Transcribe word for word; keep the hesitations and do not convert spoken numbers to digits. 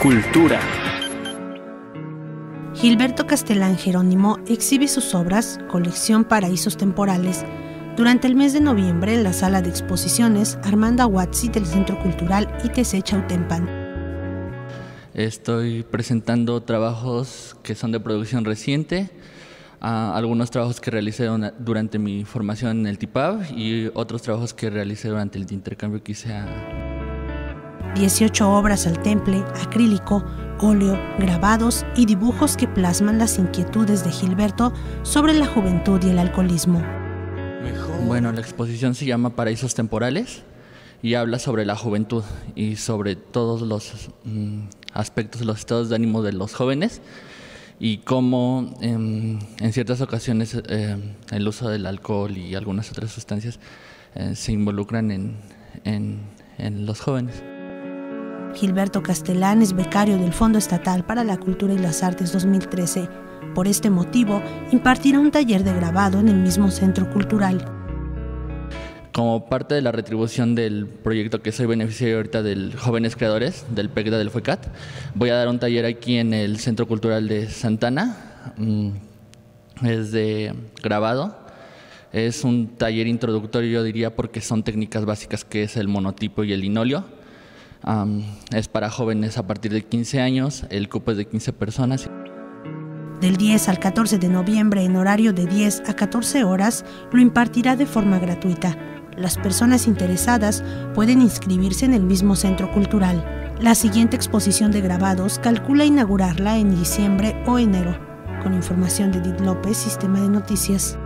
Cultura. Gilberto Castellán Jerónimo exhibe sus obras, colección Paraísos Temporales, durante el mes de noviembre en la sala de exposiciones Armando Aguazzi del Centro Cultural I T C Chautempan. Estoy presentando trabajos que son de producción reciente, uh, algunos trabajos que realicé durante mi formación en el T I P A B y otros trabajos que realicé durante el intercambio que hice a... dieciocho obras al temple, acrílico, óleo, grabados y dibujos que plasman las inquietudes de Gilberto sobre la juventud y el alcoholismo. Bueno, la exposición se llama Paraísos Temporales y habla sobre la juventud y sobre todos los mm, aspectos, los estados de ánimo de los jóvenes y cómo eh, en ciertas ocasiones eh, el uso del alcohol y algunas otras sustancias eh, se involucran en, en, en los jóvenes. Gilberto Castellán es becario del Fondo Estatal para la Cultura y las Artes dos mil trece. Por este motivo, impartirá un taller de grabado en el mismo centro cultural. Como parte de la retribución del proyecto que soy beneficiario ahorita del Jóvenes Creadores, del PECDA del FUECAT, voy a dar un taller aquí en el Centro Cultural de Santana. Es de grabado. Es un taller introductorio, yo diría, porque son técnicas básicas que es el monotipo y el linóleo. Um, es para jóvenes a partir de quince años, el cupo es de quince personas. Del diez al catorce de noviembre, en horario de diez a catorce horas, lo impartirá de forma gratuita. Las personas interesadas pueden inscribirse en el mismo centro cultural. La siguiente exposición de grabados calcula inaugurarla en diciembre o enero. Con información de Edith López, Sistema de Noticias.